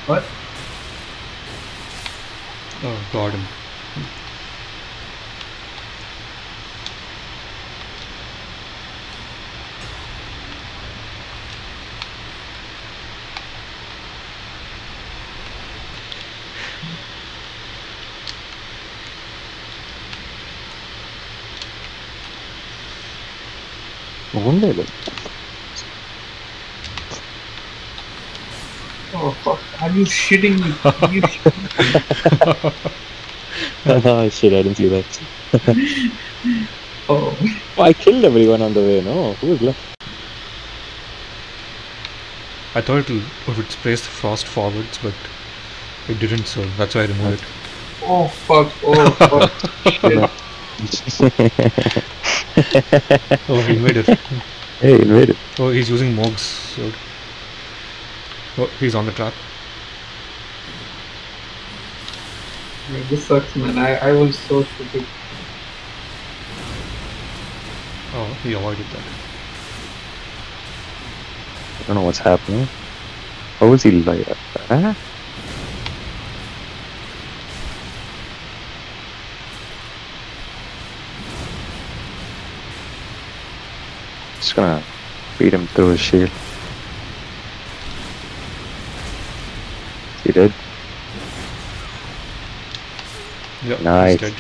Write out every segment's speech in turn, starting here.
What? Oh, got him. ఉండేది Oh fuck! Are you shitting me? Are you shitting shit, I didn't see that. Oh, I killed everyone on the way, no? Who was left? I thought it would place the frost forwards, but it didn't, so that's why I removed it. oh fuck! Oh fuck! Shit! Oh, he invaded. Hey, invaded. Oh, he's using Mog's sword. Oh, he's on the trap. Man, this sucks, man. I was so stupid. Oh, he avoided that. I don't know what's happening. How was he like that? Huh? Just gonna beat him through his shield. He did. Yeah, Nice. he's dead.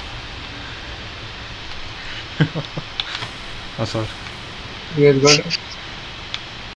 I saw it. You guys got it?